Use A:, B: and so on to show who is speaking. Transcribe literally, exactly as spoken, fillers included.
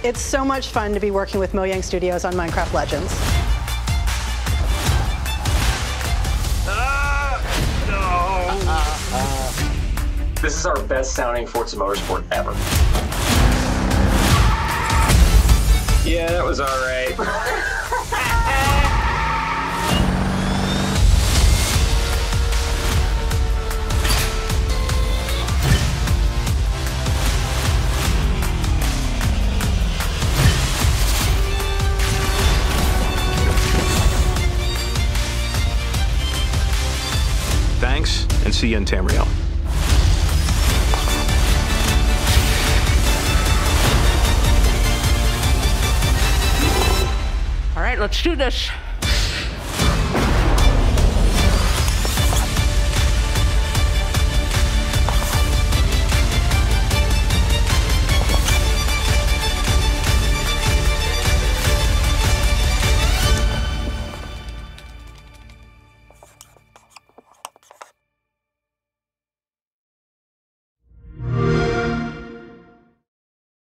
A: It's so much fun to be working with Mojang Studios on Minecraft Legends.
B: Uh, no. Uh, uh.
C: This is our best sounding Forza Motorsport ever.
B: Yeah, that was all right.
D: Thanks, and see you in Tamriel.
E: All right, let's do this.